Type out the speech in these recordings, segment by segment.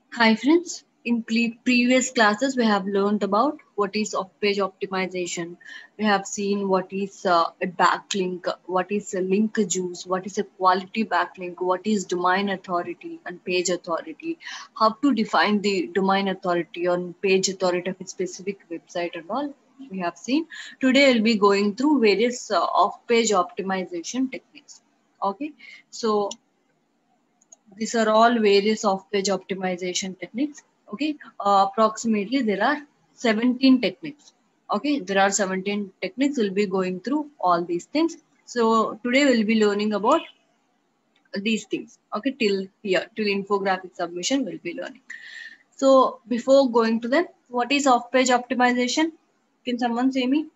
Hi friends, in previous classes we have learned about what is off-page optimization. We have seen what is a backlink, what is a link juice, what is a quality backlink, what is domain authority and page authority, how to define the domain authority or page authority of a specific website and all we have seen. Today we'll be going through various off-page optimization techniques. Okay, so these are all various off-page optimization techniques. Okay, approximately there are 17 techniques. Okay, there are 17 techniques. We'll be going through all these things. So today we'll be learning about these things. Okay, till here, till infographic submission, we'll be learning. So before going to them, what is off-page optimization? Can someone say me?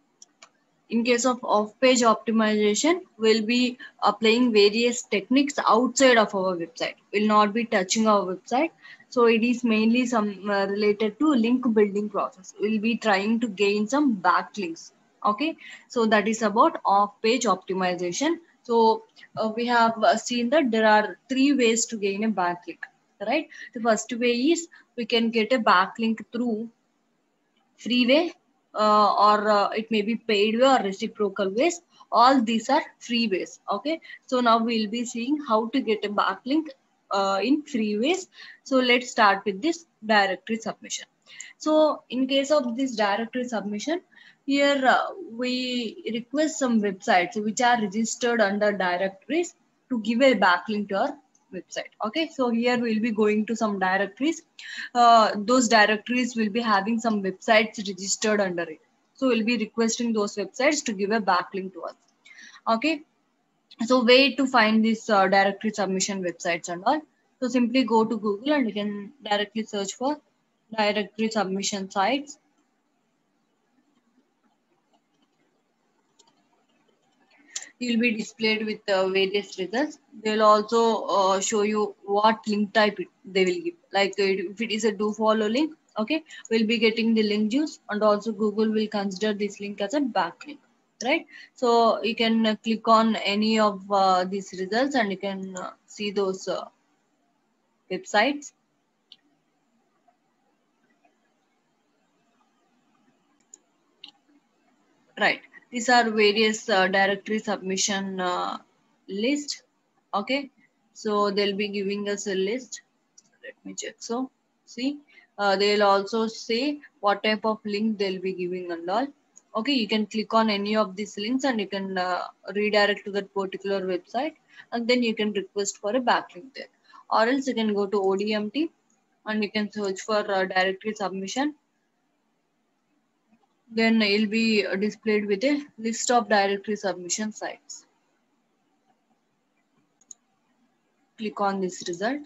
In case of off-page optimization, we'll be applying various techniques outside of our website. We'll not be touching our website. So it is mainly some related to link building process. We'll be trying to gain some backlinks. Okay, so that is about off-page optimization. So we have seen that there are three ways to gain a backlink. Right. The first way is we can get a backlink through free way or it may be paid way or reciprocal ways. All these are free ways. Okay, so now we'll be seeing how to get a backlink in free ways. So let's start with this directory submission. So in case of this directory submission, here we request some websites which are registered under directories to give a backlink to our website. Okay, so here we'll be going to some directories. Those directories will be having some websites registered under it. So we'll be requesting those websites to give a backlink to us. Okay, so way to find this directory submission websites and all. So simply go to Google and you can directly search for directory submission sites. You'll be displayed with various results. They'll also show you what link type they will give. Like if it is a do follow link, okay, we'll be getting the link juice, and also Google will consider this link as a backlink, right? So you can click on any of these results and you can see those websites. Right. These are various directory submission list. Okay. So they'll be giving us a list. Let me check. So see, they'll also say what type of link they'll be giving and all. Okay, you can click on any of these links and you can redirect to that particular website, and then you can request for a backlink there. Or else you can go to ODMT and you can search for directory submission. Then it'll be displayed with a list of directory submission sites. Click on this result.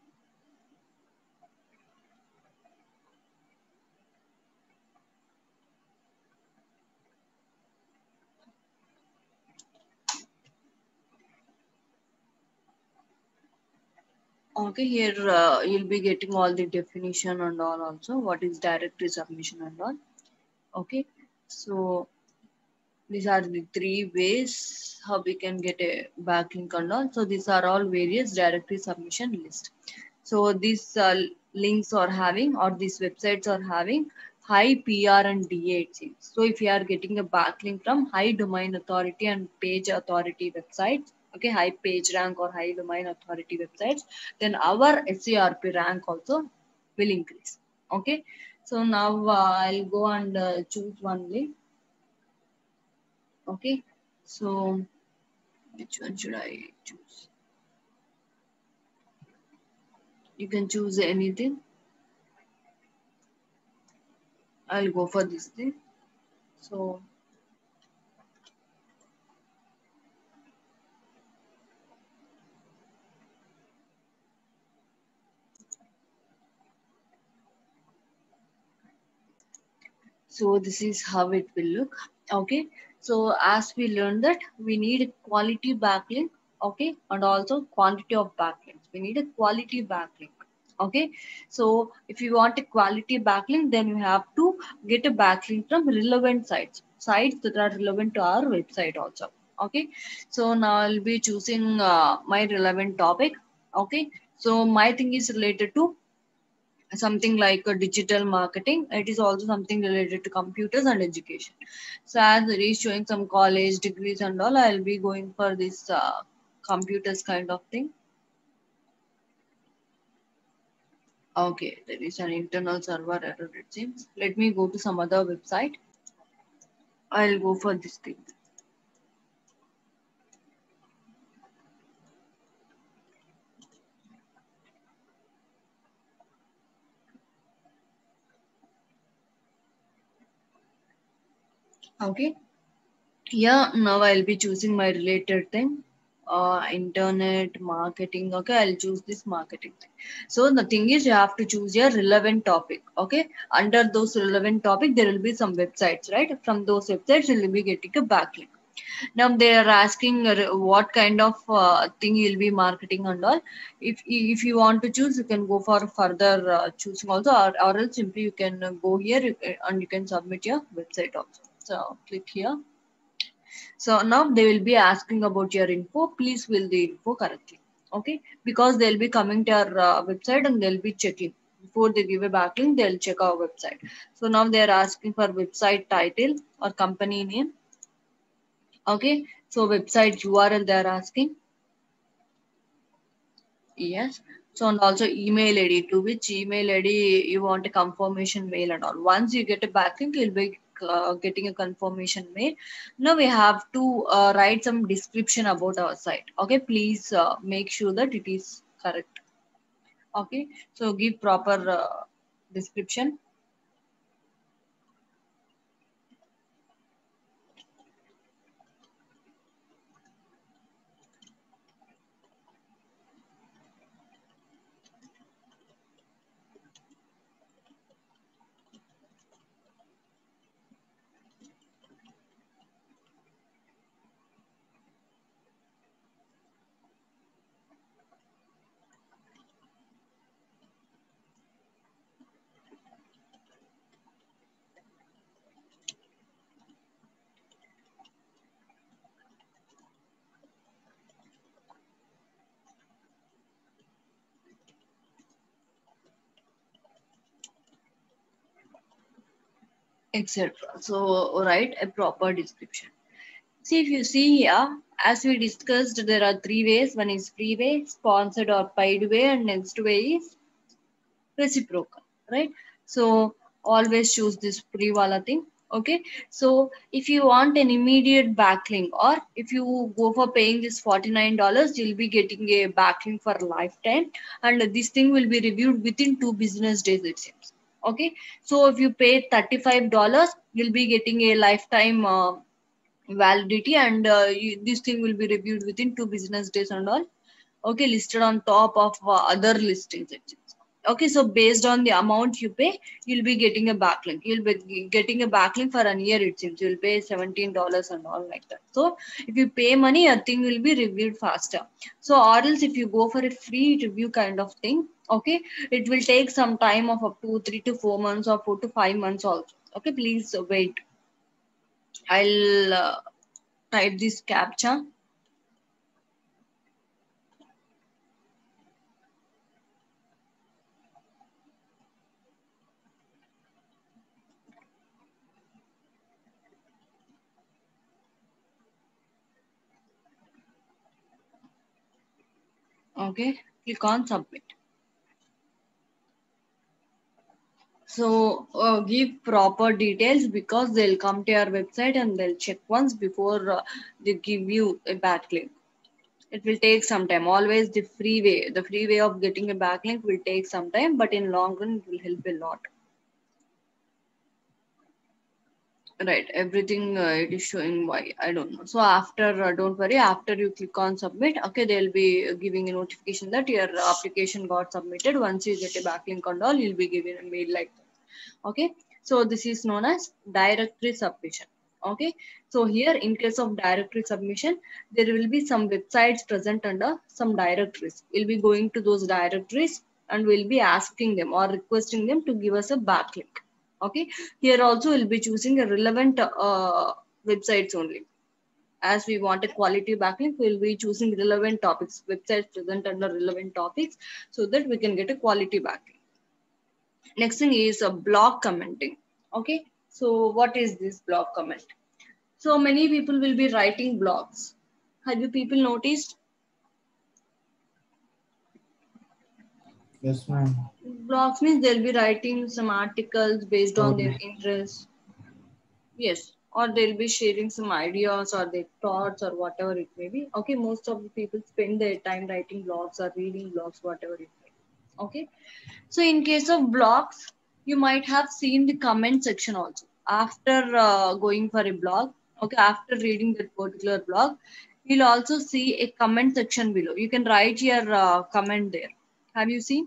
Okay, here you'll be getting all the definition and all also. What is directory submission and all. Okay, so these are the three ways how we can get a backlink and all. So these are all various directory submission list. So these links are having, or these websites are having high PR and DA it seems. So if you are getting a backlink from high domain authority and page authority websites, okay, high page rank or high domain authority websites, then our SERP rank also will increase. Okay, so now I'll go and choose one link. Okay, so which one should I choose? You can choose anything. I'll go for this thing. So this is how it will look. Okay, so as we learned that we need a quality backlink, okay, and also quantity of backlinks. We need a quality backlink. Okay, so if you want a quality backlink, then you have to get a backlink from relevant sites that are relevant to our website also. Okay, so now I'll be choosing my relevant topic. Okay, so my thing is related to something like a digital marketing. It is also something related to computers and education. So as it is showing some college degrees and all, I'll be going for this computers kind of thing. Okay, there is an internal server error it seems. Let me go to some other website. I'll go for this thing. Okay. Yeah, now I'll be choosing my related thing. Internet marketing. Okay, I'll choose this marketing thing. So the thing is, you have to choose your relevant topic. Okay, under those relevant topic, there will be some websites, right? From those websites, you'll be getting a backlink. Now they are asking what kind of thing you'll be marketing and all. If you want to choose, you can go for further choosing also, or else simply you can go here and you can submit your website also. So click here. So now they will be asking about your info. Please fill the info correctly. Okay, because they'll be coming to our website and they'll be checking before they give a backlink. They'll check our website. So now they are asking for website title or company name. Okay, so website URL they are asking. Yes. So and also email ID, to which email ID you want a confirmation mail and all. Once you get a backlink, you'll be getting a confirmation mail. Now we have to write some description about our site. Okay, please make sure that it is correct. Okay, so give proper description. Etc. So write a proper description. See, if you see here, as we discussed, there are three ways. One is free way, sponsored or paid way, and next way is reciprocal, right? So always choose this free wala thing. Okay. So if you want an immediate backlink, or if you go for paying this $49, you'll be getting a backlink for a lifetime, and this thing will be reviewed within 2 business days, it seems. Okay. So if you pay $35, you'll be getting a lifetime validity, and this thing will be reviewed within 2 business days and all. Okay, listed on top of other listings, it seems. Okay, so based on the amount you pay, you'll be getting a backlink. You'll be getting a backlink for a year, it seems. You'll pay $17 and all like that. So if you pay money, a thing will be reviewed faster. So or else if you go for a free review kind of thing, okay, it will take some time of up to 3 to 4 months or 4 to 5 months also. Okay, please wait. I'll type this captcha. Okay, click on submit. So give proper details, because they'll come to your website and they'll check once before they give you a backlink. It will take some time. Always the free way of getting a backlink will take some time, but in long run it will help a lot. Right, everything it is showing why I don't know. So after don't worry, after you click on submit, okay, they'll be giving a notification that your application got submitted. Once you get a backlink and all, you'll be given a mail like that. Okay, so this is known as directory submission. Okay, so here in case of directory submission, there will be some websites present under some directories. We'll be going to those directories and we'll be asking them or requesting them to give us a backlink. Okay, here also we'll be choosing a relevant websites only. As we want a quality backlink, we'll be choosing relevant topics, websites present under relevant topics, so that we can get a quality backlink. Next thing is a blog commenting. Okay, so what is this blog comment? So many people will be writing blogs. Have you people noticed? Yes, ma'am. Blogs means they'll be writing some articles based on their Stories. interests. Yes, or they'll be sharing some ideas or their thoughts or whatever it may be. Okay, most of the people spend their time writing blogs or reading blogs, whatever it may be. Okay, so in case of blogs, you might have seen the comment section also. After going for a blog, okay, after reading that particular blog, you'll also see a comment section below. You can write your comment there. Have you seen?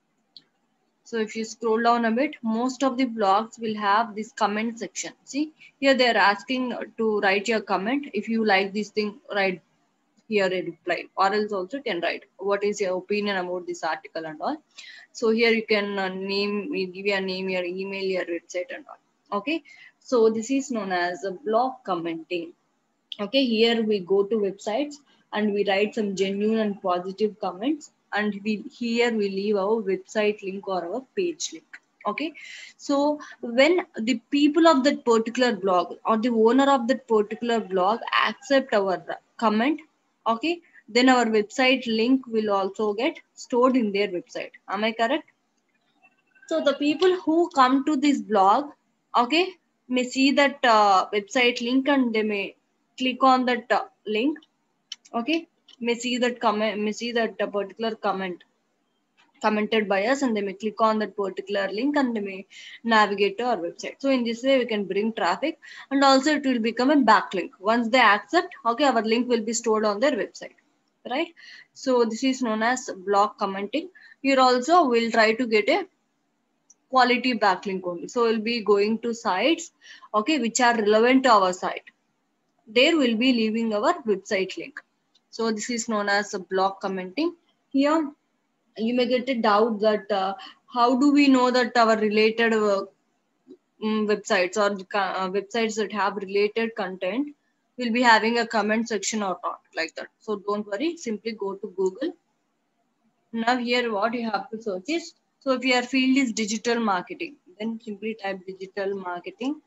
So if you scroll down a bit, most of the blogs will have this comment section. See, here they are asking to write your comment. If you like this thing, write here a reply, or else also can write what is your opinion about this article and all. So here you can name, you give your name, your email, your website and all. Okay, so this is known as a blog commenting. Okay, here we go to websites and we write some genuine and positive comments, and we here we leave our website link or our page link. Okay, so when the people of that particular blog or the owner of that particular blog accept our comment, okay, then our website link will also get stored in their website. Am I correct? So the people who come to this blog, okay, may see that website link and they may click on that link, okay, may see that comment, may see that particular comment commented by us, and they may click on that particular link and they may navigate to our website. So in this way, we can bring traffic, and also it will become a backlink. Once they accept, okay, our link will be stored on their website, right? So this is known as blog commenting. Here also we'll try to get a quality backlink only. So we'll be going to sites, okay, which are relevant to our site. There will be leaving our website link. So this is known as a blog commenting. Here you may get a doubt that how do we know that our related websites or websites that have related content will be having a comment section or not, like that. So don't worry, simply go to Google. Now here what you have to search is, so if your field is digital marketing, then simply type digital marketing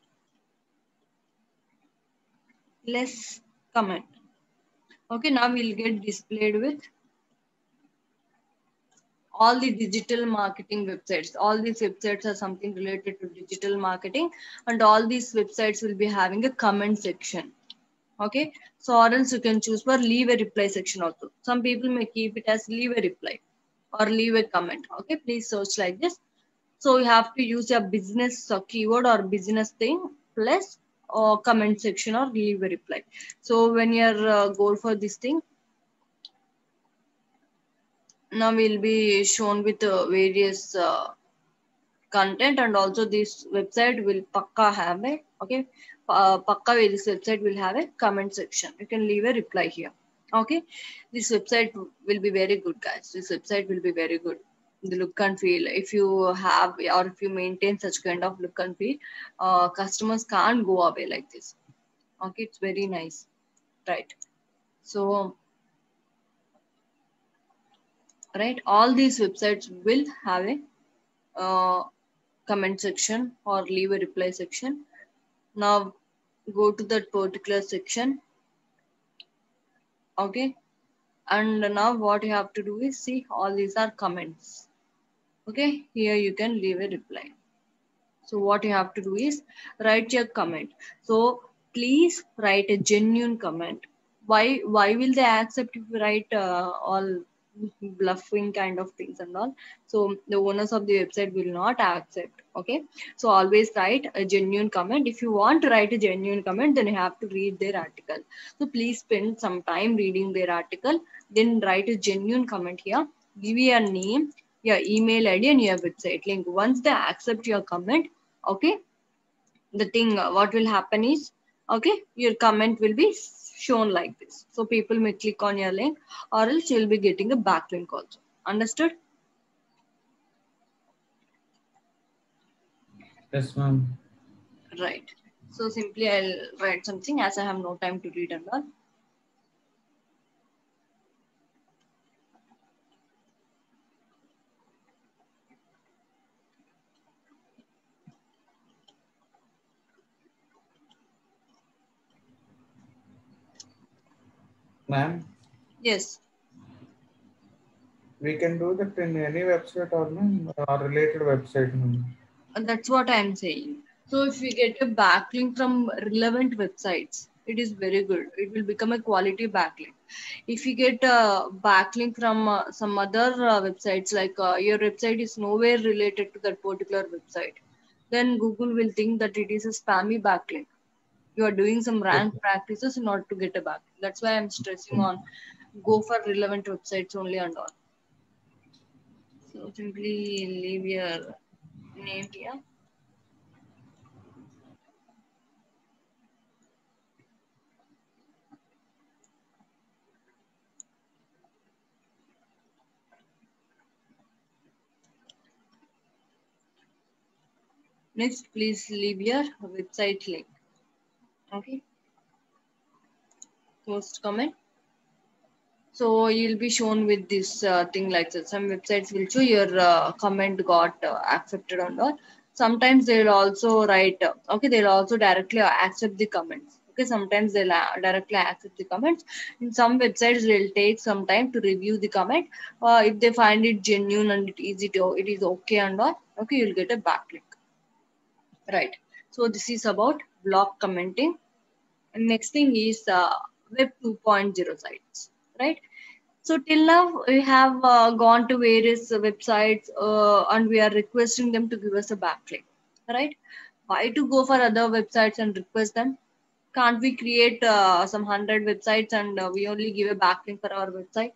less comment. Okay, now we'll get displayed with all the digital marketing websites. All these websites are something related to digital marketing, and all these websites will be having a comment section. Okay, so or else you can choose for leave a reply section also. Some people may keep it as leave a reply or leave a comment. Okay, please search like this. So you have to use your business keyword or business thing plus or comment section or leave a reply. So when you're go for this thing, now will be shown with various content, and also this website will pakka have a, okay, pakka this website will have a comment section. You can leave a reply here. Okay, this website will be very good, guys. This website will be very good. The look and feel, if you have or if you maintain such kind of look and feel, customers can't go away like this. Okay, it's very nice, right? So right, all these websites will have a comment section or leave a reply section. Now go to that particular section, okay, and now what you have to do is see all these are comments. Okay, here you can leave a reply. So what you have to do is write your comment. So please write a genuine comment. Why will they accept if you write all bluffing kind of things and all? So the owners of the website will not accept. Okay, so always write a genuine comment. If you want to write a genuine comment, then you have to read their article. So please spend some time reading their article, then write a genuine comment here. Give your name, your email ID, and your website link. Once they accept your comment, okay, the thing what will happen is, okay, your comment will be shown like this. So people may click on your link, or else you'll be getting a backlink also. Understood? Yes, ma'am. Right. So simply I'll write something as I have no time to read and all. Ma'am, Yes. we can do that in any website or ma'am, or related website. Ma'am. And that's what I'm saying. So if we get a backlink from relevant websites, it is very good. It will become a quality backlink. If you get a backlink from some other websites, like your website is nowhere related to that particular website, then Google will think that it is a spammy backlink. You are doing some rank practices in order to get a backlink. That's why I'm stressing on go for relevant websites only and all. So simply leave your name here. Next, please leave your website link. Okay, post comment. So you'll be shown with this thing like that. Some websites will show your comment got accepted or not. Sometimes they'll also write. Okay, they'll also directly accept the comments. Okay, sometimes they'll directly accept the comments. In some websites, they'll take some time to review the comment. If they find it genuine and it is okay and all. Okay, you'll get a backlink. Right. So this is about block commenting. And next thing is Web 2.0 sites, right? So till now we have gone to various websites and we are requesting them to give us a backlink, right? Why to go for other websites and request them? Can't we create some 100 websites and we only give a backlink for our website?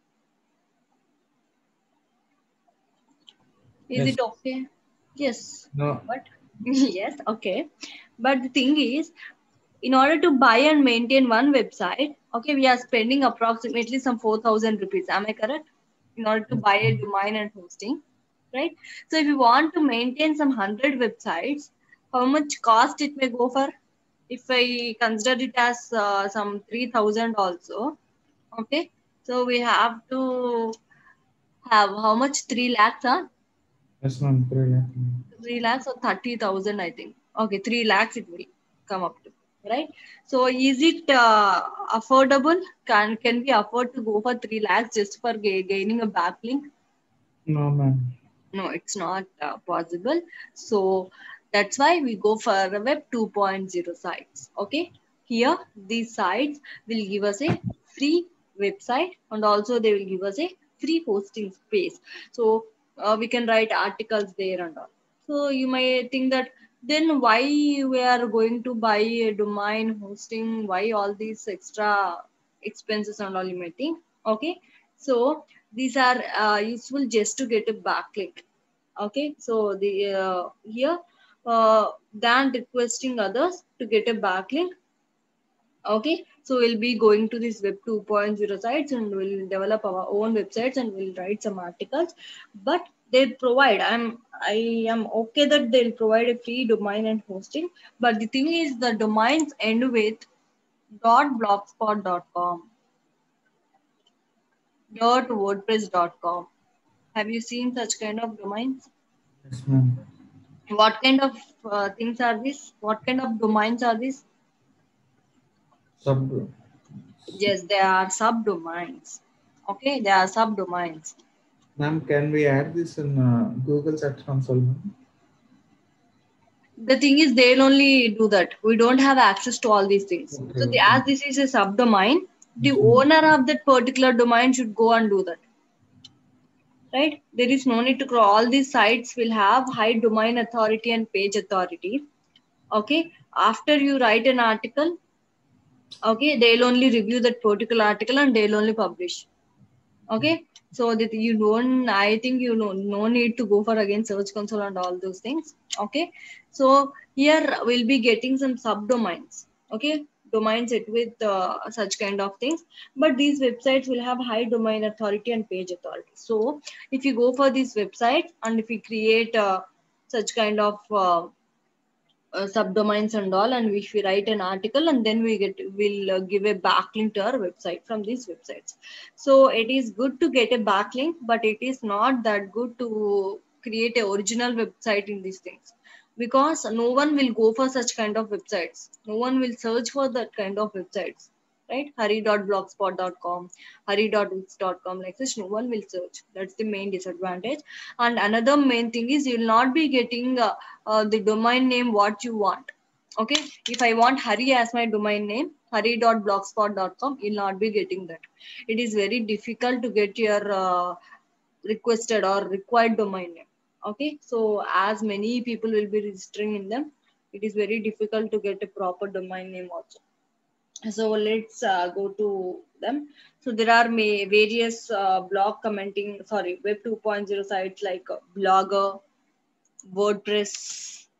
Is Yes. it okay? Yes. No. But yes, okay. But the thing is, in order to buy and maintain one website, okay, we are spending approximately some 4,000 rupees. Am I correct? In order to Yes. buy a domain and hosting, right? So if you want to maintain some 100 websites, how much cost it may go for? If I consider it as some 3,000 also, okay. So we have to have how much? 3 lakhs, huh? Yes, ma'am. 3 lakh. 3 lakhs or 30,000, I think. Okay, 3 lakhs it will come up to, right? So is it affordable? Can we afford to go for 3 lakhs just for gaining a backlink? No, ma'am. No, it's not possible. So that's why we go for a Web 2.0 sites. Okay, here these sites will give us a free website and also they will give us a free hosting space. So we can write articles there and all. So you may think that then why we are going to buy a domain hosting? Why all these extra expenses and all you may think? Okay, so these are useful just to get a backlink. Okay, so the here than requesting others to get a backlink. Okay, so we'll be going to this Web 2.0 sites and we'll develop our own websites and we'll write some articles. But they provide, I am okay that they'll provide a free domain and hosting. But the thing is, the domains end with .blogspot.com, .wordpress.com. Have you seen such kind of domains? Yes, ma'am. What kind of things are these? What kind of domains are these? Sub. Yes, they are subdomains. Okay, they are subdomains. Ma'am, can we add this in Google Search Console? Ma'am? The thing is, they'll only do that. We don't have access to all these things. Okay, So, okay. as this is a subdomain, the Yes, ma'am. owner of that particular domain should go and do that. Right? There is no need to crawl. All these sites will have high domain authority and page authority. Okay. After you write an article, okay, they'll only review that particular article and they'll only publish. Okay, so that you don't, I think you know, no need to go for again search console and all those things. Okay, so here we'll be getting some subdomains. Okay, domains it with such kind of things, but these websites will have high domain authority and page authority. So if you go for these websites and if we create such kind of subdomains and all, and if we write an article and then we'll give a backlink to our website from these websites. So it is good to get a backlink, but it is not that good to create a original website in these things, because no one will go for such kind of websites, no one will search for that kind of websites, right? Hari.blogspot.com, hari.wix.com, like such, no one will search. That's the main disadvantage. And another main thing is you'll not be getting the domain name what you want. Okay, if I want Hari as my domain name, hari.blogspot.com, you'll not be getting that. It is very difficult to get your requested or required domain name. Okay, so as many people will be registering in them, it is very difficult to get a proper domain name also. So let's go to them. So there are various blog commenting, sorry, web 2.0 sites like Blogger, WordPress,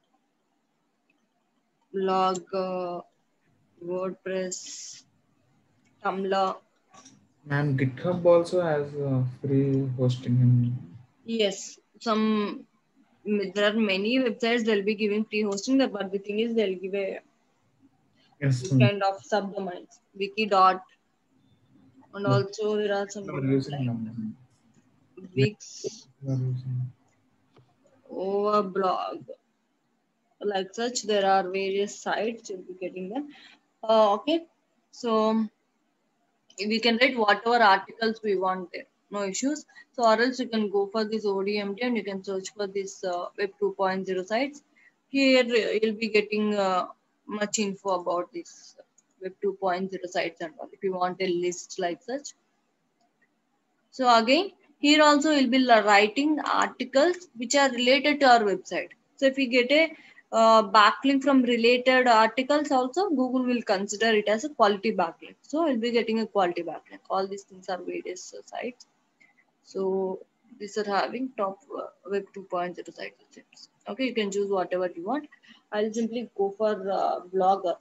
Blogger, WordPress, Tumblr. And GitHub also has free hosting. And Yes, some there are many websites they'll be giving free hosting, but the thing is they'll give a yes, this kind of subdomains, wiki dot, and but also there are some are domains using like them. Wix, Are using. Overblog, like such. There are various sites you'll be getting them. Okay, so we can write whatever articles we want there, no issues. So or else you can go for this ODMT and you can search for this web 2.0 sites. Here you'll be getting much info about this web 2.0 sites and all if you want a list like such. So again, here also we'll be writing articles which are related to our website. So if we get a backlink from related articles also, Google will consider it as a quality backlink. So we'll be getting a quality backlink. All these things are various sites. So these are having top web 2.0 sites. It seems. Okay, you can choose whatever you want. I'll simply go for Blogger.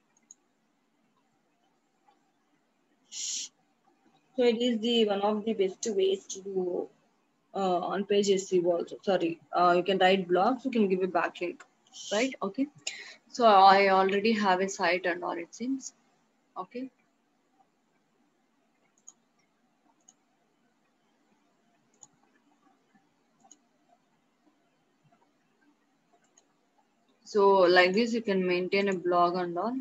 So it is the one of the best ways to do on page SEO also. Sorry, you can write blogs, you can give a backlink, right? Okay. So I already have a site and all it seems. Okay. So like this, you can maintain a blog and all.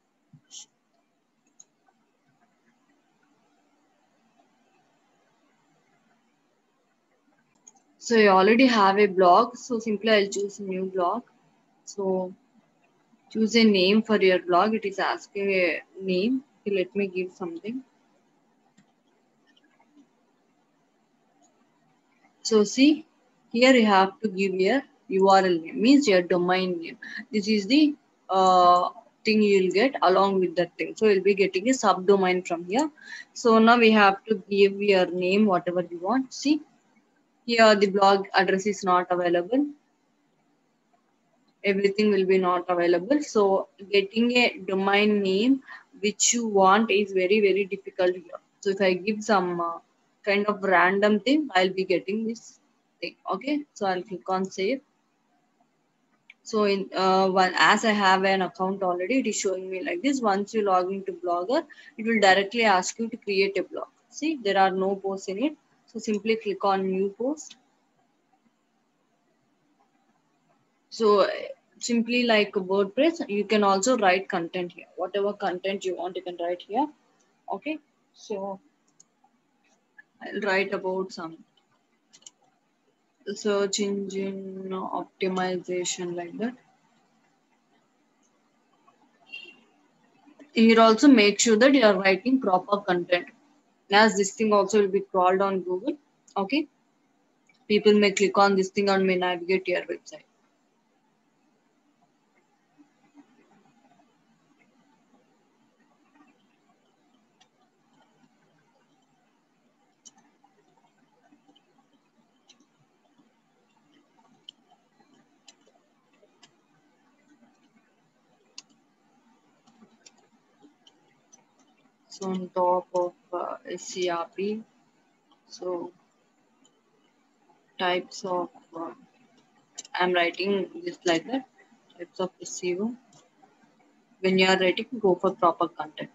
So you already have a blog. So simply I'll choose a new blog. So choose a name for your blog. It is asking a name. Okay, let me give something. So see, here you have to give your URL name, means your domain name. This is the thing you'll get along with that thing. So you'll be getting a subdomain from here. So now we have to give your name, whatever you want. See, here the blog address is not available. Everything will be not available. So getting a domain name which you want is very, very difficult here. So if I give some kind of random thing, I'll be getting this thing. Okay, so I'll click on save. So in one, as I have an account already, it is showing me like this. Once you log into Blogger, it will directly ask you to create a blog. See, there are no posts in it. So simply click on new post. So simply like WordPress, you can also write content here. Whatever content you want, you can write here. Okay. So I'll write about some search engine optimization like that. Here also make sure that you are writing proper content. As this thing also will be crawled on Google. Okay. People may click on this thing and may navigate to your website. So on top of SCRP, so types of I'm writing this like that. Types of SEO. When you are writing, go for proper content.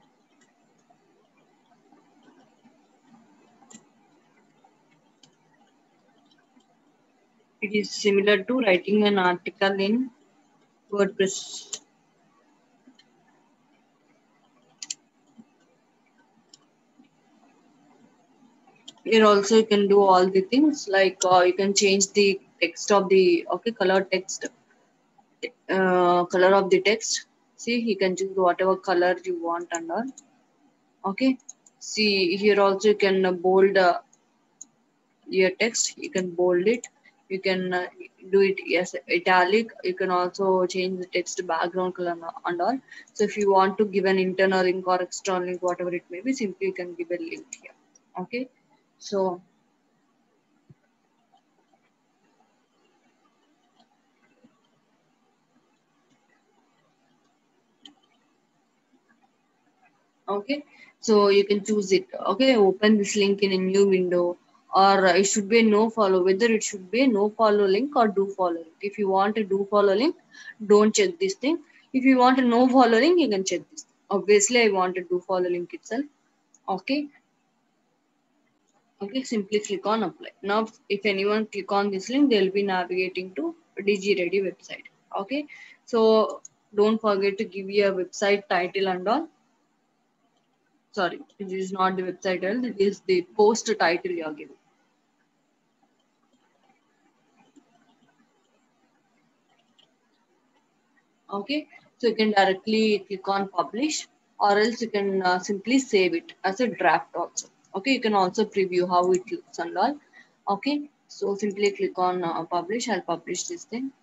It is similar to writing an article in WordPress. Here also you can do all the things like you can change the text of the color text, color of the text. See, you can choose whatever color you want and all. Okay. See, here also you can bold your text. You can bold it. You can do it as italic. You can also change the text background color and all. So if you want to give an internal link or external link, whatever it may be, simply you can give a link here. Okay. So okay, so you can choose it. Okay, open this link in a new window, or it should be a no follow, whether it should be a no follow link or do follow link. If you want a do follow link, don't check this thing. If you want a no follow link, you can check this. Obviously I want a do follow link itself. Okay. Okay, simply click on apply. Now if anyone click on this link, they'll be navigating to DigiReady website. Okay, so don't forget to give your website title and all. Sorry, this is not the website title, this is the post title you are giving. Okay, so you can directly click on publish, or else you can simply save it as a draft also. Okay, you can also preview how it looks and all. Okay, so simply click on publish. I'll publish this thing.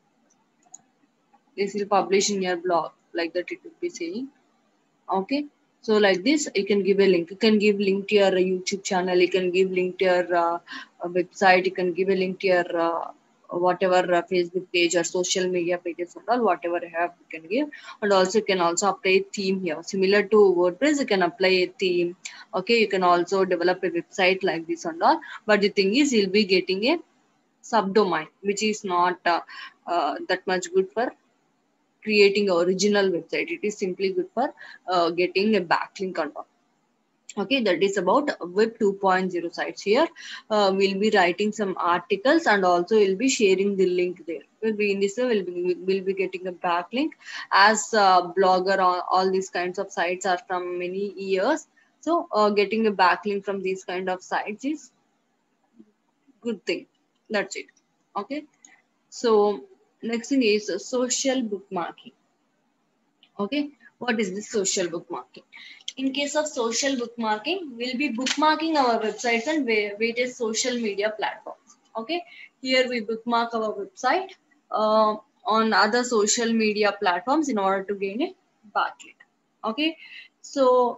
This will publish in your blog, like that it will be saying. Okay, so like this you can give a link. You can give link to your YouTube channel, you can give link to your website, you can give a link to your whatever Facebook page or social media pages and all, whatever you have you can give. And also you can also apply a theme here similar to WordPress. You can apply a theme. Okay, you can also develop a website like this and all, but the thing is you'll be getting a subdomain which is not that much good for creating an original website. It is simply good for getting a backlink on top. Okay, that is about Web 2.0 sites. Here we'll be writing some articles and also we'll be sharing the link there. We'll be in this way, we'll be getting a backlink. As blogger, all these kinds of sites are from many years. So getting a backlink from these kind of sites is good thing. That's it. Okay. So next thing is social bookmarking. Okay, what is this social bookmarking? In case of social bookmarking, we'll be bookmarking our websites and various social media platforms. Okay, here we bookmark our website on other social media platforms in order to gain a backlink. Okay, so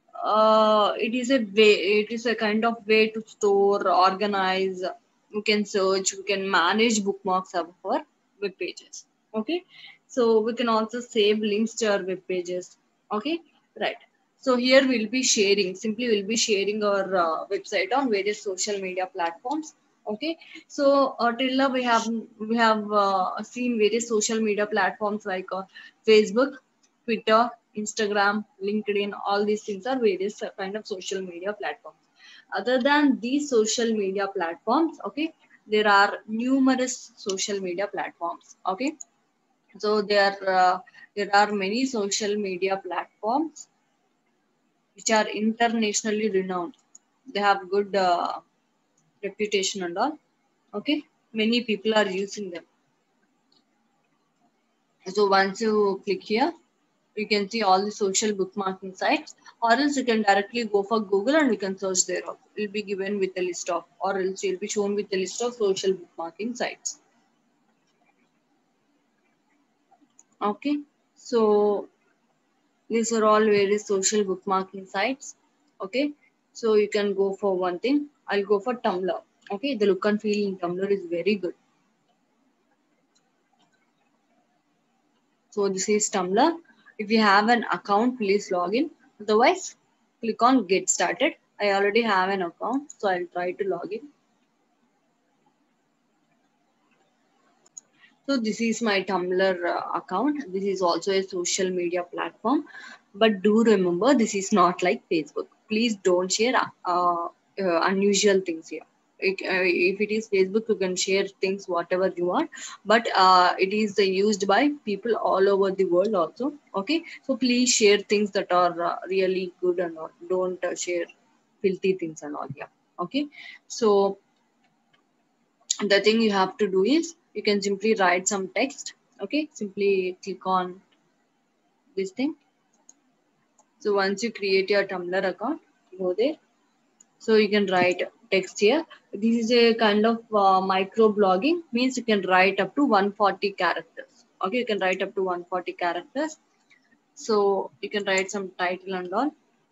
it is a kind of way to store, organize. You can search, we can manage bookmarks of our web pages. Okay, so we can also save links to our web pages. Okay, right. So here we'll be sharing, simply we'll be sharing our website on various social media platforms. Okay, so till now we have seen various social media platforms like Facebook, Twitter, Instagram, LinkedIn. All these things are various kind of social media platforms. Other than these social media platforms, okay, there are numerous social media platforms. Okay, so there are many social media platforms which are internationally renowned. They have good reputation and all. Okay, many people are using them. So once you click here, you can see all the social bookmarking sites, or else you can directly go for Google and you can search there also. You'll be given with a list of, or else you'll be shown with a list of social bookmarking sites. Okay, so these are all various social bookmarking sites. Okay, so you can go for one thing. I'll go for Tumblr. Okay, the look and feel in Tumblr is very good. So this is Tumblr. If you have an account, please log in. Otherwise, click on get started. I already have an account, so I'll try to log in. So this is my Tumblr account. This is also a social media platform. But do remember, this is not like Facebook. Please don't share unusual things here. If it is Facebook, you can share things whatever you want. But it is used by people all over the world also. Okay, so please share things that are really good and all. Don't share filthy things and all. Yeah. Okay, so the thing you have to do is you can simply write some text. Okay, simply click on this thing. So once you create your Tumblr account, go there. So you can write text here. This is a kind of micro blogging, means you can write up to 140 characters. Okay, you can write up to 140 characters. So you can write some title and all.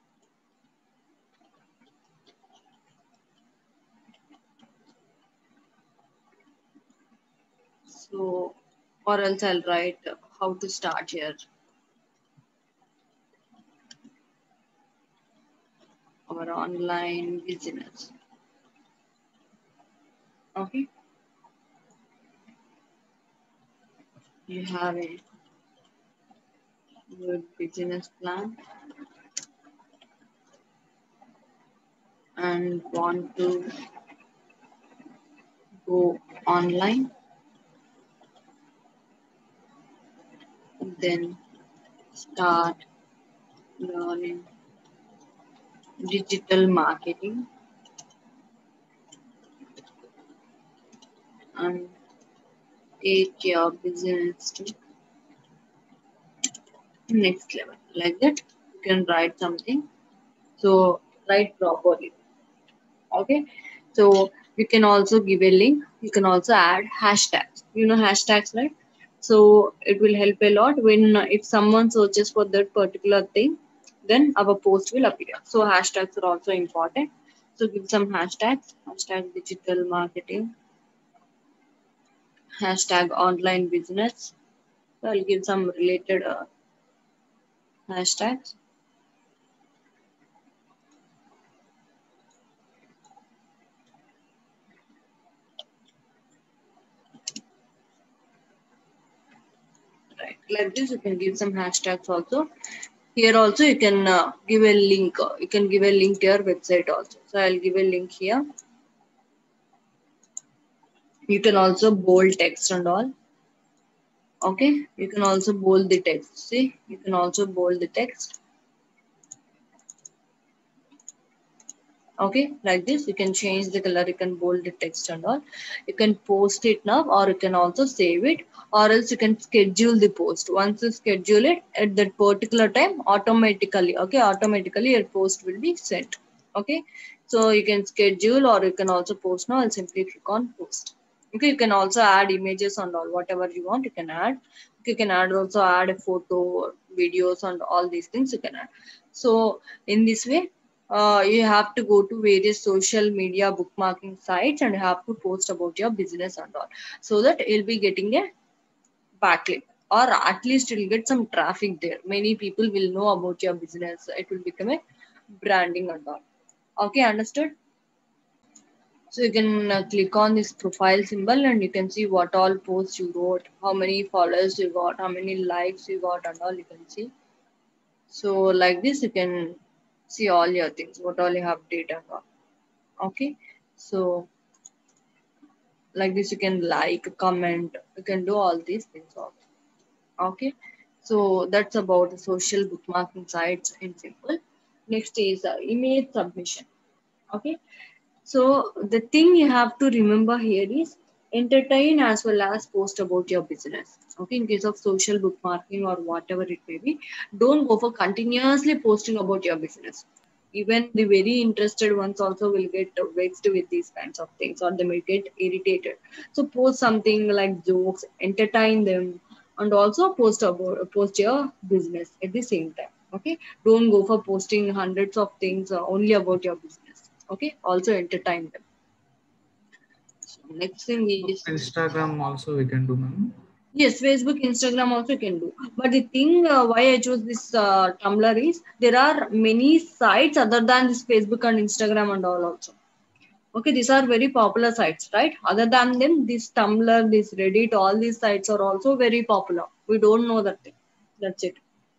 So, or else I'll write how to start here. Our online business. Okay. You have a good business plan and want to go online, then start learning digital marketing and take your business to next level. Like that, you can write something. So write properly. Okay. So you can also give a link. You can also add hashtags. You know hashtags, right? So it will help a lot when if someone searches for that particular thing, then our post will appear. So hashtags are also important. So give some hashtags. Hashtag digital marketing. Hashtag online business. So I'll give some related hashtags. Right. Like this, you can give some hashtags also. Here also you can give a link. You can give a link to your website also. So I'll give a link here. You can also bold text and all. Okay. You can also bold the text. See, you can also bold the text. Okay, like this, you can change the color, you can bold the text and all. You can post it now, or you can also save it, or else you can schedule the post. Once you schedule it at that particular time, automatically, okay, automatically your post will be sent. Okay, so you can schedule or you can also post now. I'll simply click on post. Okay, you can also add images and all, whatever you want, you can add. You can also add a photo, videos, and all these things you can add. So in this way, you have to go to various social media bookmarking sites and have to post about your business and all, so that you'll be getting a backlink, or at least you'll get some traffic there. Many people will know about your business. It will become a branding and all. Okay, understood? So you can click on this profile symbol and you can see what all posts you wrote, how many followers you got, how many likes you got, and all you can see. So like this, you can see all your things, what all you have data for. Okay, so like this, you can like, comment, you can do all these things also. Okay, so that's about the social bookmarking sites in simple. Next is image submission. Okay, so the thing you have to remember here is entertain as well as post about your business. Okay, in case of social bookmarking or whatever it may be, don't go for continuously posting about your business. Even the very interested ones also will get vexed with these kinds of things, or they may get irritated. So post something like jokes, entertain them, and also post your business at the same time. Okay, don't go for posting hundreds of things only about your business. Okay, also entertain them. So next thing is, Instagram also we can do, ma'am. yes, Facebook, Instagram also can do. But the thing why I chose this Tumblr is there are many sites other than this Facebook and Instagram and all also. Okay, these are very popular sites, right? Other than them, this Tumblr, this Reddit, all these sites are also very popular. We don't know that thing. That's it.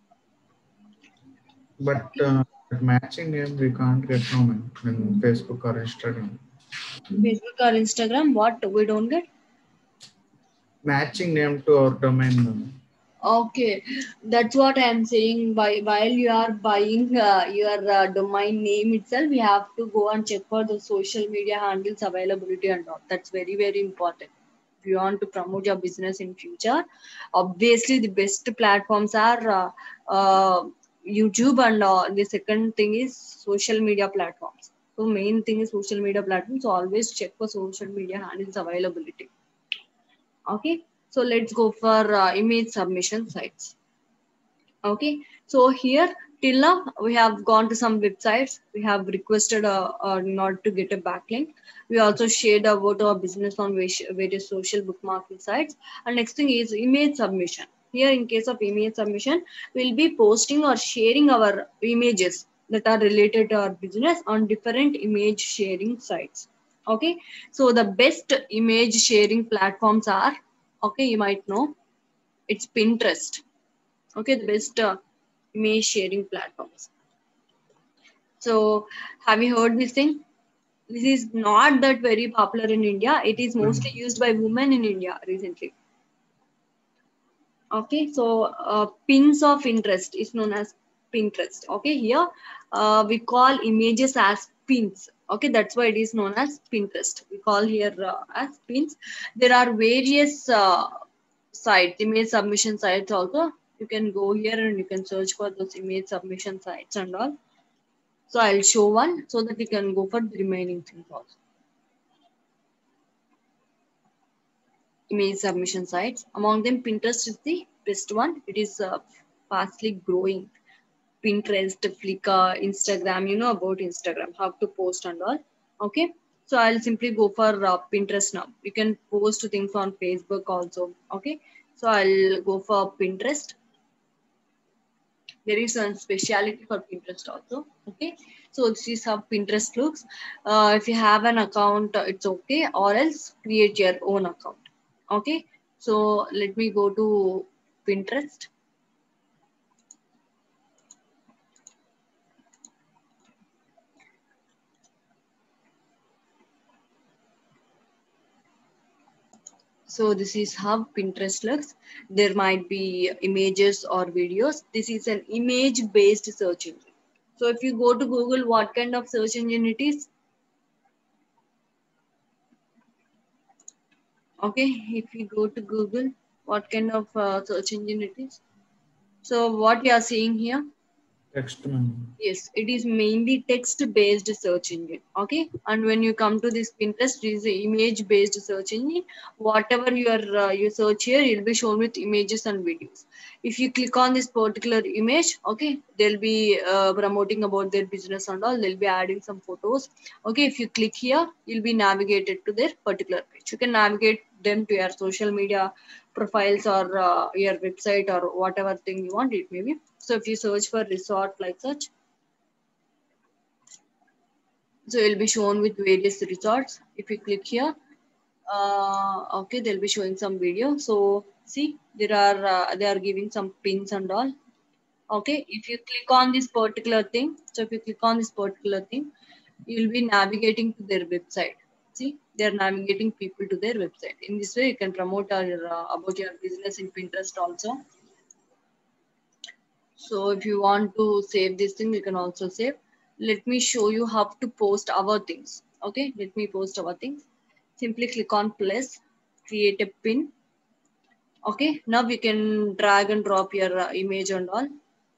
But matching name we can't get now, ma'am, in Facebook or Instagram. Facebook or Instagram, what we don't get? Matching name to our domain, ma'am. Okay, that's what I'm saying. While you are buying your domain name itself, we have to go and check for the social media handles availability and all. That's very, very important. If you want to promote your business in future, obviously the best platforms are YouTube, and the second thing is social media platforms. So main thing is social media platforms. So always check for social media handles availability. Okay, so let's go for image submission sites. Okay, so here till now we have gone to some websites. We have requested not to get a backlink. We also shared about our business on various social bookmarking sites. And next thing is image submission. Here, in case of image submission, we'll be posting or sharing our images that are related to our business on different image sharing sites. Okay, so the best image sharing platforms are, okay, you might know, it's Pinterest. Okay, the best image sharing platforms. So have you heard this thing? This is not that very popular in India. It is mostly used by women in India recently. Okay, so pins of interest is known as Pinterest. Okay, here we call images as pins. Okay, that's why it is known as Pinterest. We call here as pins. There are various sites, image submission sites also. You can go here and you can search for those image submission sites and all. So I'll show one so that we can go for the remaining things also. Image submission sites. Among them, Pinterest is the best one. It is fastly growing. Pinterest, Flickr, Instagram. You know about Instagram, how to post and all. Okay. So I'll simply go for Pinterest now. You can post things on Facebook also. Okay. So I'll go for Pinterest. There is some speciality for Pinterest also. Okay. So this is how Pinterest looks. If you have an account, it's okay. Or else create your own account. Okay. So let me go to Pinterest. So this is how Pinterest looks. There might be images or videos. This is an image-based search engine. So if you go to Google, what kind of search engine it is? Okay, if you go to Google, what kind of search engine it is? So what you are seeing here? Text menu. Yes, it is mainly text-based search engine. Okay, and when you come to this Pinterest, it is an image-based search engine. Whatever you search here, you'll be shown with images and videos. If you click on this particular image, okay, they'll be promoting about their business and all. They'll be adding some photos. Okay, if you click here, you'll be navigated to their particular page. You can navigate them to your social media profiles or your website or whatever thing you want it may be. So if you search for resort like such, so it will be shown with various resorts. If you click here, okay, they'll be showing some video. So see, there are they are giving some pins and all. Okay, if you click on this particular thing, so if you click on this particular thing, you'll be navigating to their website. See, they're navigating people to their website. In this way, you can promote your about your business in Pinterest also. So if you want to save this thing, you can also save. Let me show you how to post our things. Okay, let me post our things. Simply click on plus, create a pin. Okay, now we can drag and drop your image and all.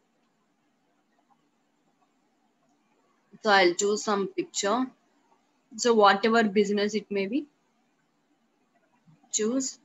So I'll choose some picture. So whatever business it may be, choose.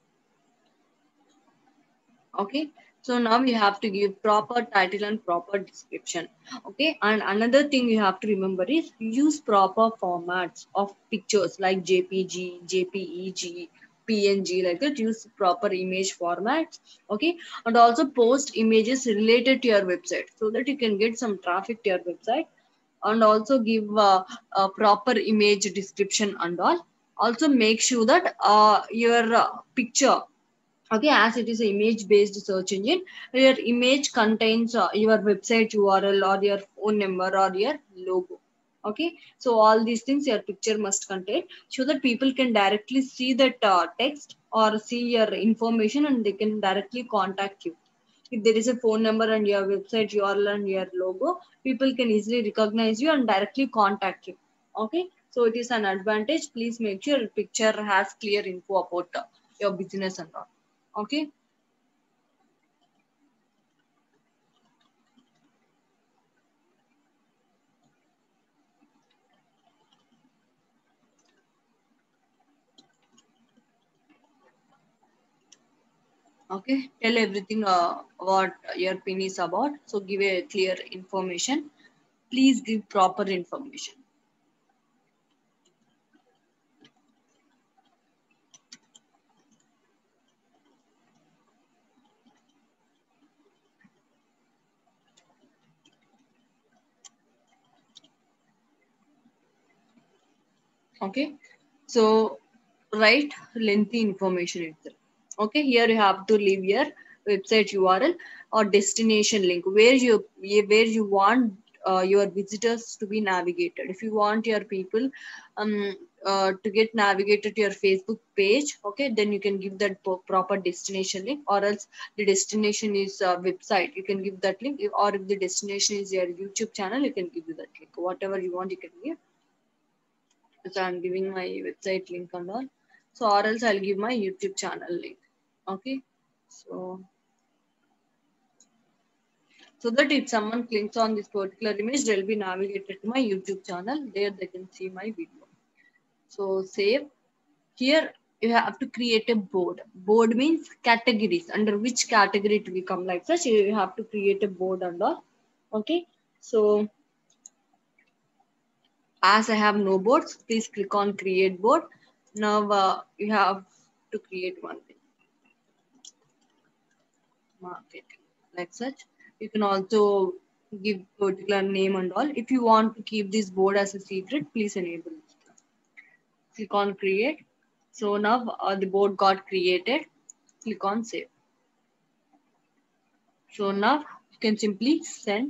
Okay, so now we have to give proper title and proper description. Okay, and another thing you have to remember is use proper formats of pictures like JPG, JPEG, PNG, like that. Use proper image formats. Okay, and also post images related to your website so that you can get some traffic to your website, and also give a proper image description and all. Also make sure that your picture, okay, as it is an image based search engine, your image contains your website URL or your phone number or your logo. Okay, so all these things your picture must contain so that people can directly see that text or see your information and they can directly contact you. If there is a phone number and your website URL and your logo, people can easily recognize you and directly contact you. Okay, so it is an advantage. Please make sure your picture has clear info about your business and all. Okay. Okay, tell everything what your pin is about. So give a clear information. Please give proper information. Okay, so write lengthy information itself. Okay, here you have to leave your website URL or destination link where you want your visitors to be navigated. If you want your people um, to get navigated to your Facebook page, okay, then you can give that proper destination link, or else the destination is website, you can give that link. Or if the destination is your YouTube channel, you can give that link. Whatever you want, you can give. So I'm giving my website link and all. So or else I'll give my YouTube channel link. Okay. So so that if someone clicks on this particular image, they'll be navigated to my YouTube channel. There they can see my video. So save. Here you have to create a board. Board means categories. Under which category to become like such, you have to create a board and all. Okay. So as I have no boards, please click on create board. Now you have to create one thing. Marketing like such. You can also give particular name and all. If you want to keep this board as a secret, please enable it. Click on create. So now the board got created. Click on save. So now you can simply send.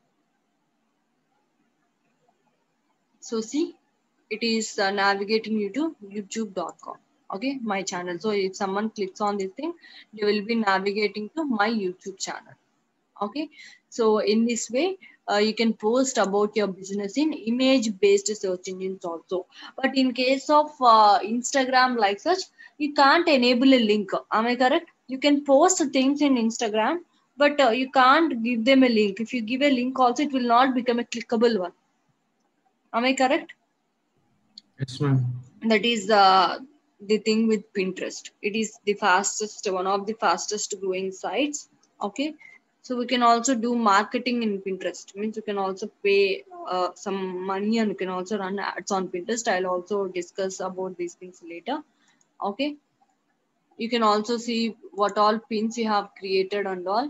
So see, it is navigating you to youtube.com. Okay, my channel. So if someone clicks on this thing, they will be navigating to my YouTube channel. Okay, so in this way you can post about your business in image based search engines also. But in case of Instagram like such, you can't enable a link. Am I correct? You can post things in Instagram, but you can't give them a link. If you give a link also, it will not become a clickable one. Am I correct? Yes, ma'am. That is the thing with Pinterest. It is the fastest, one of the fastest growing sites. Okay, so we can also do marketing in Pinterest. Means you can also pay some money and you can also run ads on Pinterest. I'll also discuss about these things later. Okay, you can also see what all pins you have created and all.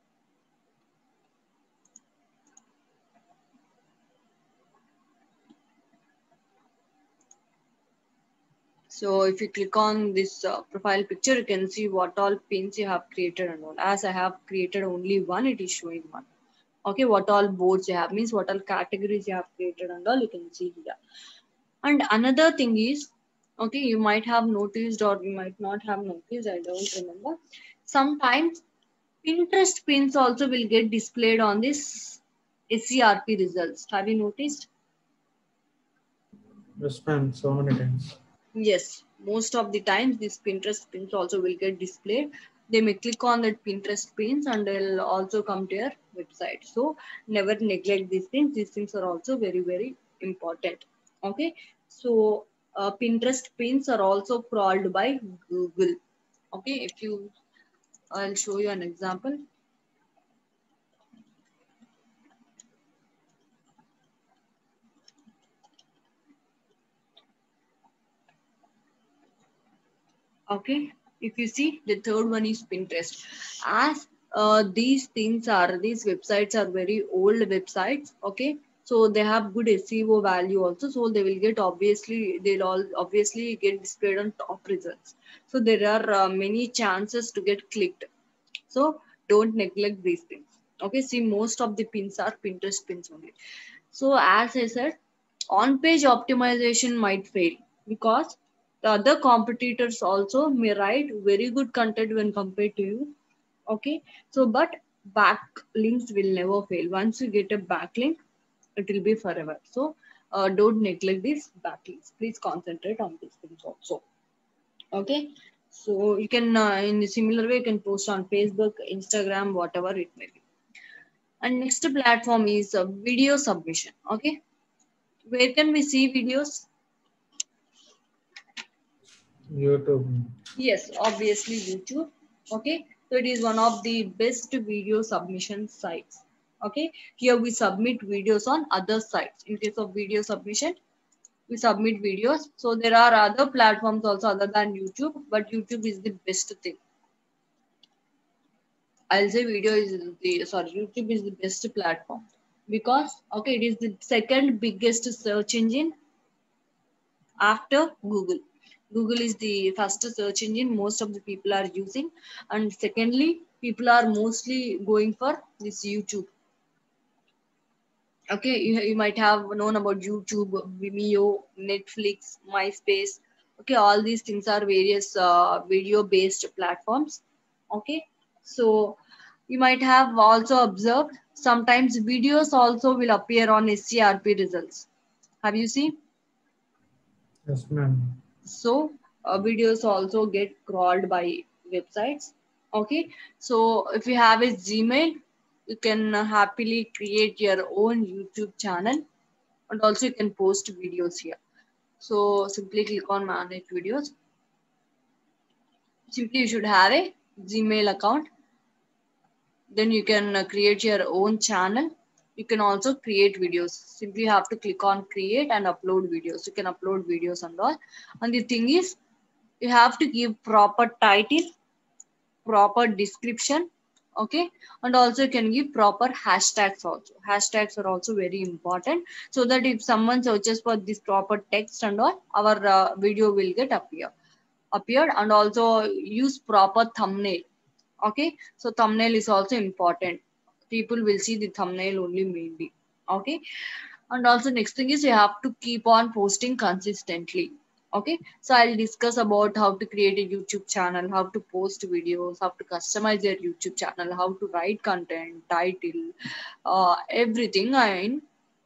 So if you click on this profile picture, you can see what all pins you have created and all. As I have created only one, it is showing one. Okay, what all boards you have, means what all categories you have created and all, you can see here. And another thing is, okay, you might have noticed or you might not have noticed, I don't remember. Sometimes Pinterest pins also will get displayed on this SERP results. Have you noticed? Yes, ma'am. So many times. Yes, most of the times these Pinterest pins also will get displayed. They may click on that Pinterest pins and they'll also come to your website. So never neglect these things. These things are also very, very important. Okay. So Pinterest pins are also crawled by Google. Okay. If you, I'll show you an example. Okay, if you see, the third one is Pinterest. As these websites are very old websites. Okay, so they have good SEO value also, so they will get, obviously they'll all obviously get displayed on top results. So there are many chances to get clicked. So don't neglect these things. Okay, see, most of the pins are Pinterest pins only. So as I said, On-page optimization might fail because the other competitors also may write very good content when compared to you. Okay, so but backlinks will never fail. Once you get a backlink, it will be forever. So don't neglect these backlinks. Please concentrate on these things also. Okay, so you can in a similar way you can post on Facebook, Instagram, whatever it may be. And next platform is video submission. Okay, where can we see videos? YouTube. Yes, obviously YouTube. Okay, so it is one of the best video submission sites. Okay, here we submit videos on other sites. In case of video submission, we submit videos. So there are other platforms also other than YouTube, but YouTube is the best thing. I'll say YouTube is the best platform because okay, it is the second biggest search engine after Google. Google is the first search engine most of the people are using, and secondly, people are mostly going for this YouTube. Okay, you might have known about YouTube, Vimeo, Netflix, MySpace. Okay, all these things are various video based platforms. Okay, so you might have also observed sometimes videos also will appear on SCRP results. Have you seen? Yes, ma'am. So videos also get crawled by websites. Okay, so if you have a Gmail, you can happily create your own YouTube channel, and also you can post videos here. So simply click on manage videos. Simply you should have a Gmail account, then you can create your own channel. You can also create videos. Simply you have to click on create and upload videos. You can upload videos and all. And the thing is, you have to give proper title, proper description. Okay, and also you can give proper hashtags also. Hashtags are also very important, so that if someone searches for this proper text and all, our video will get appeared. And also use proper thumbnail. Okay, so thumbnail is also important. People will see the thumbnail only mainly. Okay, and also next thing is you have to keep on posting consistently. Okay, so I'll discuss about how to create a YouTube channel, how to post videos, how to customize your YouTube channel, how to write content, title, everything. I mean,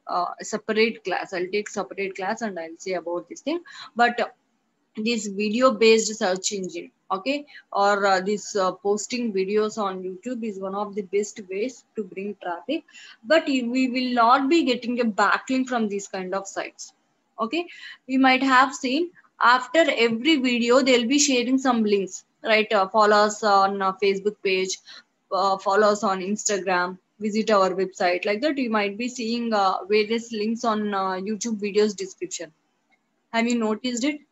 separate class. I'll take separate class and I'll say about this thing. But this video based search engine, okay, or this posting videos on YouTube is one of the best ways to bring traffic, but we will not be getting a backlink from these kind of sites. Okay, we might have seen after every video they'll be sharing some links, right? Follow us on Facebook page, follow us on Instagram, visit our website, like that you might be seeing various links on YouTube videos description. Have you noticed it?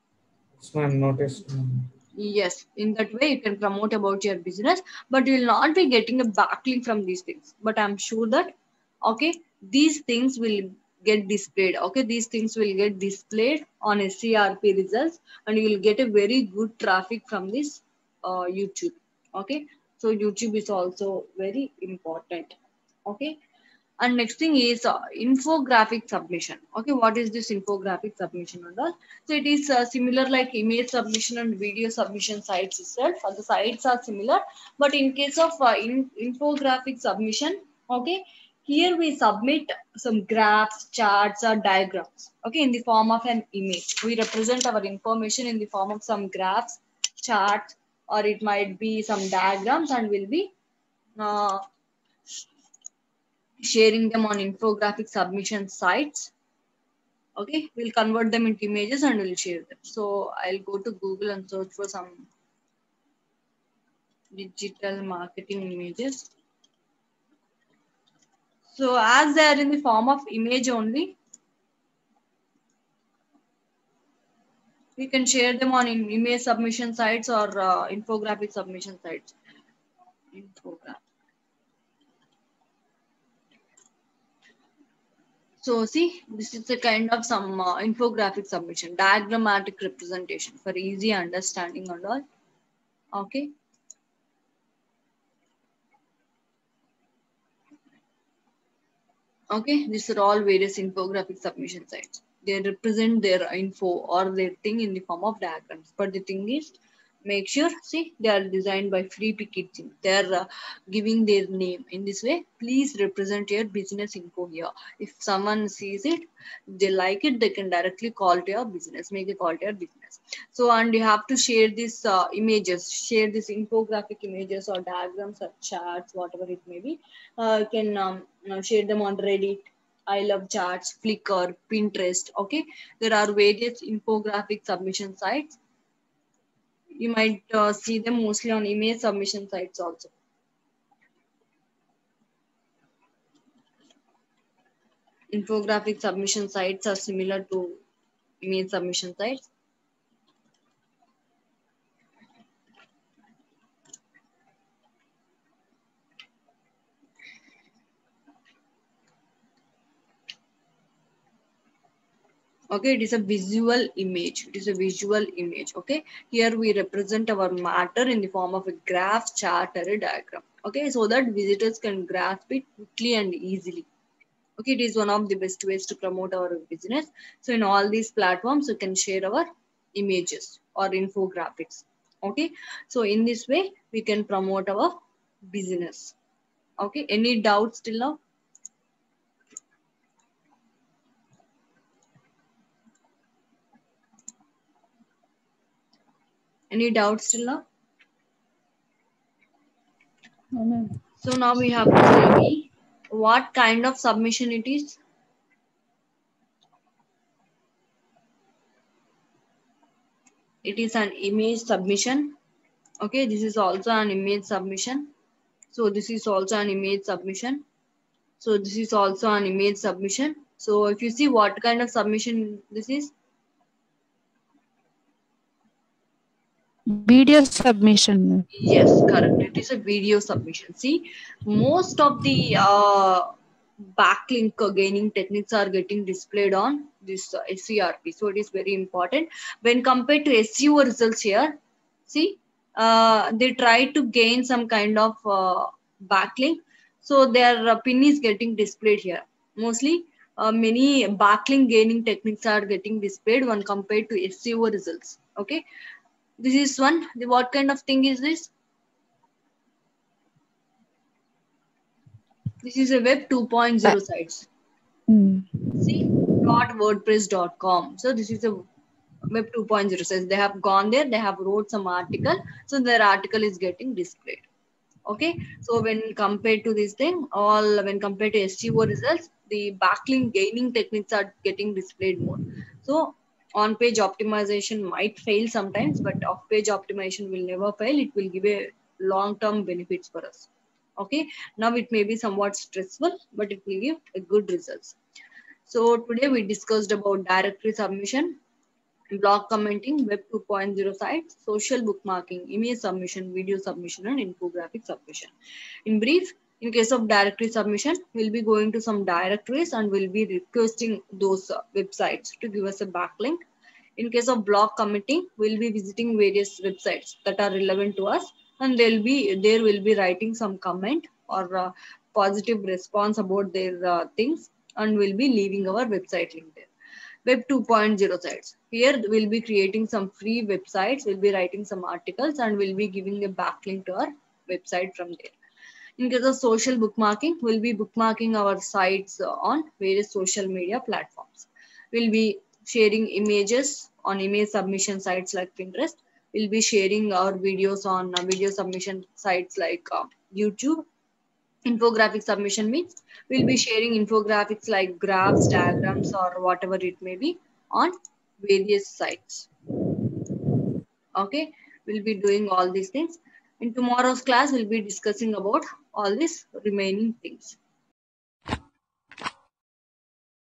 Yes, ma'am. Noticed, ma'am. Yes, in that way you can promote about your business, but you will not be getting a backlink from these things. But I'm sure that okay, these things will get displayed. Okay, these things will get displayed on SCRP results, and you will get a very good traffic from this YouTube. Okay, so YouTube is also very important. Okay, and next thing is infographic submission. Okay, what is this infographic submission and all? So it is similar like image submission and video submission sites itself. The sites are similar, but in case of infographic submission, okay, here we submit some graphs, charts, or diagrams. Okay, in the form of an image. We represent our information in the form of some graphs, charts, or it might be some diagrams, and will be uh, sharing them on infographic submission sites. Okay, we'll convert them into images and we'll share them. So I'll go to Google and search for some digital marketing images. So as they are in the form of image only, we can share them on image submission sites or infographic submission sites. Infographic. So see, this is a kind of some infographic submission, diagrammatic representation for easy understanding and all. Okay. Okay, these are all various infographic submission sites. They represent their info or their thing in the form of diagrams. But the thing is, make sure, see, they are designed by Free Picket Team. They are giving their name in this way. Please represent your business info here. If someone sees it, they like it, they can directly call to your business, make a call to your business. So, and you have to share these images, share these infographic images or diagrams or charts, whatever it may be. You can share them on Reddit, I Love Charts, Flickr, Pinterest. Okay, there are various infographic submission sites. You might see them mostly on email submission sites also. Infographic submission sites are similar to email submission sites. Okay, it is a visual image. It is a visual image. Okay, here we represent our matter in the form of a graph, chart, or a diagram. Okay, so that visitors can grasp it quickly and easily. Okay, it is one of the best ways to promote our business. So in all these platforms, you can share our images or infographics. Okay, so in this way, we can promote our business. Okay, any doubts till now? Any doubts till now? So now we have to tell me what kind of submission it is. It is an image submission. Okay, this is also an image submission. So this is also an image submission. So this is also an image submission. So if you see what kind of submission this is. Video submission. Yes, correct. It is a video submission. See, most of the backlink gaining techniques are getting displayed on this SERP. So it is very important. When compared to SEO results here, see, they try to gain some kind of backlink. So their pin is getting displayed here. Mostly, many backlink gaining techniques are getting displayed when compared to SEO results. Okay. This is one. What kind of thing is this? This is a web 2.0 sites. See, .wordpress.com. So this is a web 2.0 sites. They have gone there. They have wrote some article. So their article is getting displayed. Okay. So when compared to this thing, when compared to SEO results, the backlink gaining techniques are getting displayed more. So on-page optimization might fail sometimes, but off-page optimization will never fail. It will give a long-term benefits for us. Okay, now it may be somewhat stressful, but it will give a good results. So today we discussed about directory submission, blog commenting, web 2.0 sites, social bookmarking, image submission, video submission, and infographic submission. In brief, in case of directory submission, we'll be going to some directories and we'll be requesting those websites to give us a backlink. In case of blog commenting, we'll be visiting various websites that are relevant to us, and there will be writing some comment or positive response about their things, and we'll be leaving our website link there. Web 2.0 sites. Here we'll be creating some free websites, we'll be writing some articles, and we'll be giving a backlink to our website from there. In case of social bookmarking, we'll be bookmarking our sites on various social media platforms. We'll be sharing images on image submission sites like Pinterest. We'll be sharing our videos on video submission sites like YouTube. Infographic submission means we'll be sharing infographics like graphs, diagrams, or whatever it may be on various sites. Okay, we'll be doing all these things. In tomorrow's class, we'll be discussing about all these remaining things.